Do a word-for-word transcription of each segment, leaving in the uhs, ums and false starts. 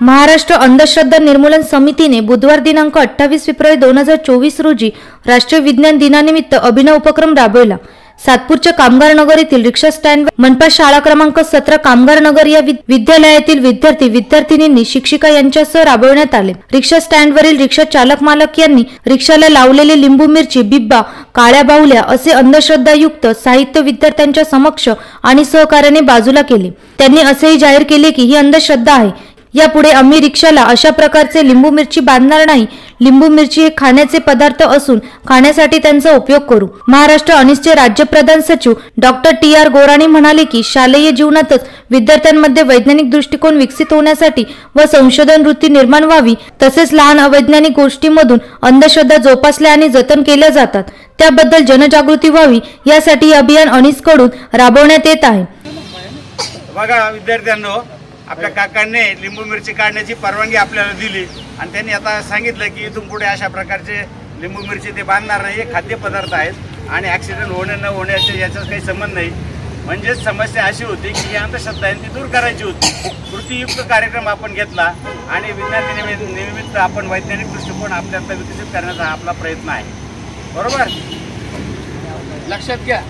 महाराष्ट्र अंधश्रद्धा निर्मूलन समितीने बुधवार दिनांक अठ्ठावीस फेब्रुवारी दोन हजार चोवीस रोजी राष्ट्रीय विज्ञान दिनानिमित्त अभिनव उपक्रम राबवला। सातपूरच्या कामगार नगर येथील रिक्षा स्टँड मनपा शाळा क्रमांक सतरा कामगार नगर या विद्यालयातील विद्यार्थी विद्यार्थिनींनी शिक्षिका यांच्यासह राबवण्यात आले। रिक्षा स्टँडवरील रिक्षा चालक मालक यांनी रिक्षाला लावलेले लिंबू मिरची, बिब्बा, काळ्या बाहुल्या असे अंधश्रद्धायुक्त साहित्य विद्यार्थ्यांच्या समक्ष आणि सहकार्याने बाजूला केले। त्यांनी असेही जाहीर केले की ही अंधश्रद्धा आहे, यापुढे आम्ही रिक्षाला अशा प्रकारचे लिंबू मिरची बांधणार नाही। लिंबू मिरची हे खाण्याचे पदार्थ असून खाण्यासाठी त्यांचा उपयोग करू। महाराष्ट्र अनिसचे राज्य प्रधान सचिव डॉक्टर टी आर गोराणी म्हणाले की शालेय जीवनातच विद्यार्थ्यांमध्ये वैज्ञानिक दृष्टिकोन विकसित होण्यासाठी व संशोधन वृत्ती निर्माण व्हावी, तसेच लहान अवैज्ञानिक गोष्टींमधून अंधश्रद्धा जोपासल्या आणि जतन केल्या जातात, त्याबद्दल जनजागृती व्हावी यासाठी हे अभियान अनिसकडून राबवण्यात येत आहे। बघा विद्यार्थ्यांनो, आपल्या काकांनी लिंबू मिरची काढण्याची परवानगी आपल्याला दिली आणि त्यांनी आता सांगितलं की इथून पुढे अशा प्रकारचे लिंबू मिरची ते बांधणार नाही। हे खाद्यपदार्थ आहेत आणि ॲक्सिडेंट होणे न होण्याचे याचा काही संबंध नाही। म्हणजेच समस्या अशी होती की ही अंधश्रद्धा आहे ती दूर करायची होती। कृतीयुक्त कार्यक्रम आपण घेतला आणि विज्ञान निमित्त आपण वैज्ञानिक दृष्टिकोन आपल्यात विकसित करण्याचा आपला प्रयत्न आहे। बरोबर, लक्षात घ्या।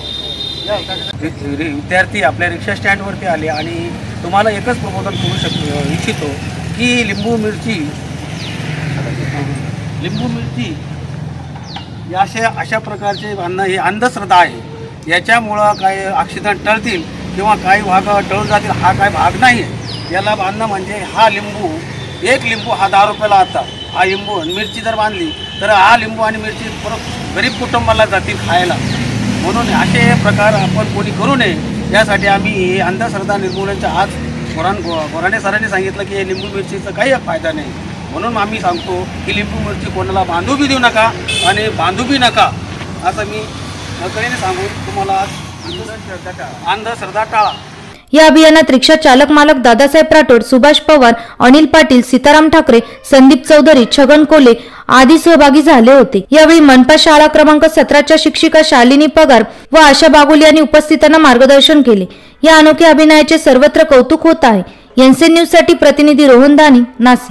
विद्यार्थी आपल्या रिक्षा स्टँडवरती आले आणि तुम्हाला एकच प्रबोधन करू शकतो इच्छितो की लिंबू मिरची लिंबू मिरची या अशा अशा प्रकारचे बांधणं ही अंधश्रद्धा आहे। याच्यामुळं काही ॲक्सिडेंट टळतील किंवा काही भाग टळून जातील, हा काय भाग नाही आहे। याला बांधणं म्हणजे हा लिंबू, एक लिंबू हा दहा रुपयाला आता, हा लिंबू मिरची जर बांधली तर हा लिंबू आणि मिरची परत गरीब कुटुंबाला जातील खायला। म्हणून असे प्रकार आपण कोणी करू नये, यासाठी आम्ही अंधश्रद्धा निर्मूलनाच्या आज गोरान गोराणे सरांनी सांगितलं की हे लिंबू मिरचीचा काही फायदा नाही, म्हणून आम्ही सांगतो की लिंबू मिरची कोणाला बांधू बी देऊ नका आणि बांधू बी नका, असं मी नकळीने सांगून तुम्हाला अंधश्रद्धा टाळा। या अभियानात रिक्षा चालक मालक दादासाहेब राठोड, सुभाष पवार, अनिल पाटील, सीताराम ठाकरे, संदीप चौधरी, छगन कोले आदी सहभागी झाले होते। यावेळी मनपा शाळा क्रमांक सतराच्या शिक्षिका शालिनी पगार व आशा बागुल यांनी उपस्थितांना मार्गदर्शन केले। या अनोख्या अभिनयाचे सर्वत्र कौतुक होत आहे। एनसीएन न्यूज साठी प्रतिनिधी रोहन दानी, नाशिक।